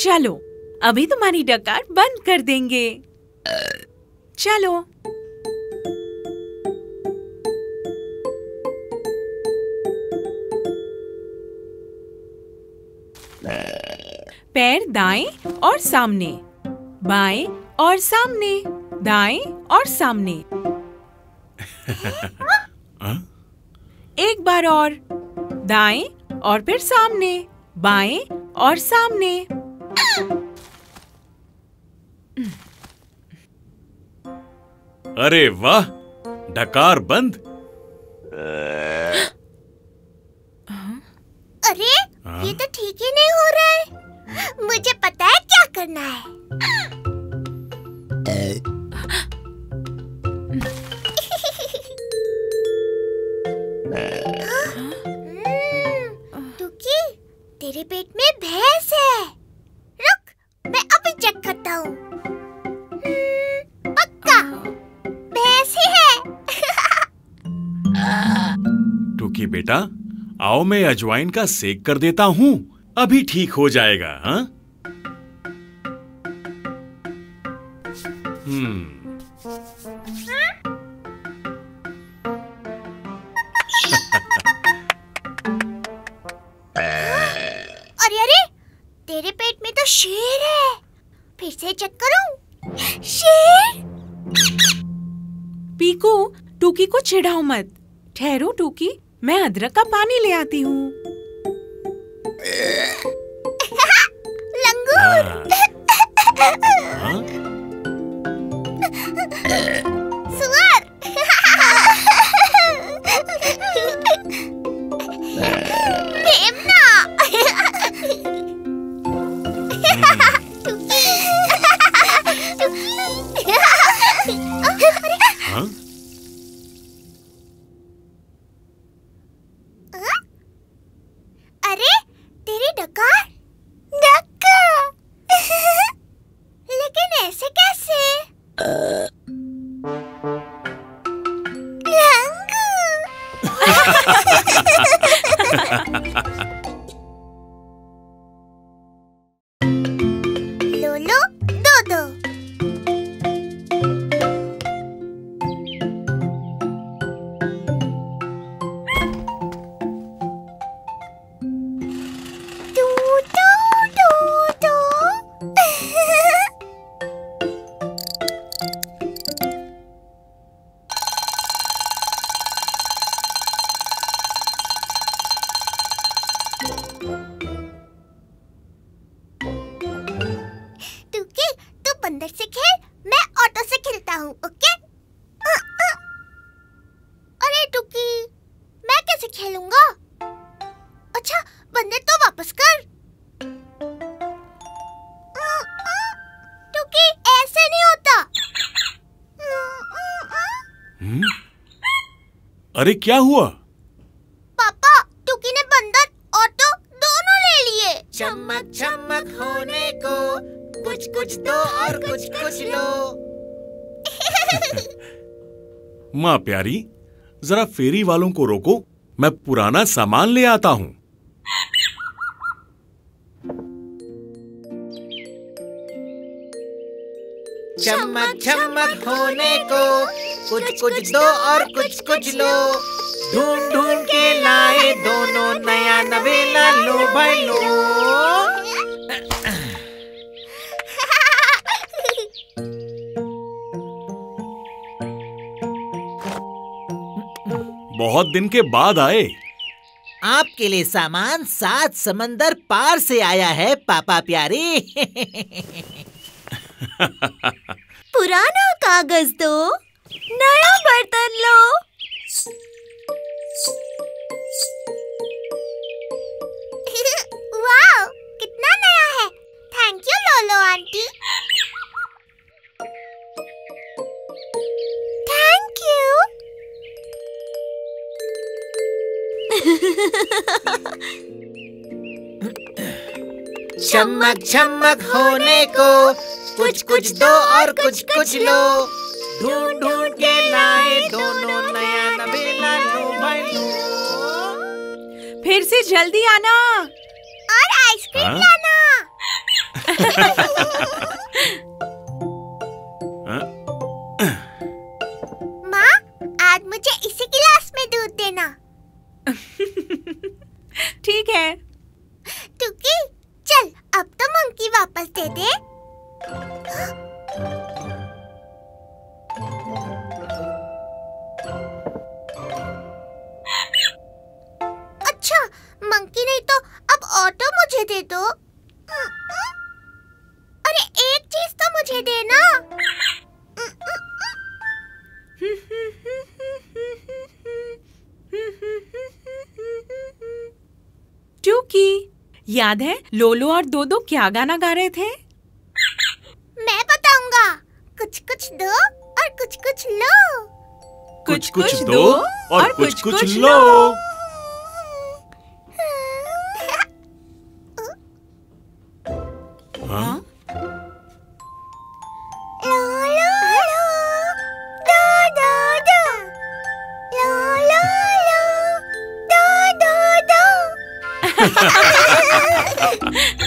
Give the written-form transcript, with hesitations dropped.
चलो अभी तुम्हारी डकार बंद कर देंगे। चलो। पैर दाएं और सामने, बाएं और सामने, दाएं और सामने। एक बार और, दाएं और फिर सामने, बाएं और सामने। अरे वाह, डकार बंद। अरे ये तो ठीक ही नहीं हो रहा है। मुझे पता है क्या करना है। टुकी, तेरे पेट में भैंस है। रुक, मैं अभी चेक करता हूँ। पक्का भैंस ही है। टुकी बेटा, आओ मैं अजवाइन का सेक कर देता हूँ, अभी ठीक हो जाएगा। हाँ? अरे अरे, तेरे पेट में तो शेर है। फिर से चेक करूं? शेर? पीकू, टूकी को चिढ़ाओ मत। ठहरो टूकी, मैं अदरक का पानी ले आती हूँ। लंगूर। सुअर। मेमना। हाँ? अरे तेरी डकार? डकार? लेकिन ऐसे कैसे? लोलो दो दो। टुकी, तू बंदर से खेल, मैं ऑटो से खेलता हूँ, ओके? अरे टुकी, मैं कैसे खेलूंगा? अच्छा, बंदर तो वापस कर। टुकी, ऐसे नहीं होता। अरे क्या हुआ? पापा, टुकी ने बंदर, ऑटो दोनों ले लिए। चमक चमक होने को कुछ कुछ दो और कुछ कुछ लो। माँ प्यारी, जरा फेरी वालों को रोको, मैं पुराना सामान ले आता हूँ। चमक चमक होने को कुछ कुछ दो और कुछ कुछ लो। ढूंढ ढूंढ के लाए दोनों नया नवेला, लो भाई लो। बहुत दिन के बाद आए। आपके लिए सामान 7 समंदर पार से आया है पापा प्यारे। पुराना कागज दो, नया बर्तन लो। वाह, कितना नया है। Thank you Lolo aunty. Thank you. चमक चमक होने को कुछ कुछ दो और कुछ कुछ लो। ढूंढ ढूंढ के लाए दोनों नया नवेला, लो भाई लो। फिर से जल्दी आना। और आइसक्रीम लाना। माँ, आज मुझे इसी गिलास में दूध देना। ठीक है। टुकी, चल अब तो मंकी वापस दे दे। अच्छा, मंकी नहीं तो अब ऑटो मुझे दे दो। अरे एक चीज तो मुझे देना। टूकी, याद है लोलो और दोदो क्या गाना गा रहे थे? मैं बताऊंगा। कुछ कुछ दो और कुछ कुछ लो। कुछ कुछ दो और कुछ कुछ लो। हाँ? लो लो लो, दो दो दो, लो लो लो, दो दो दो।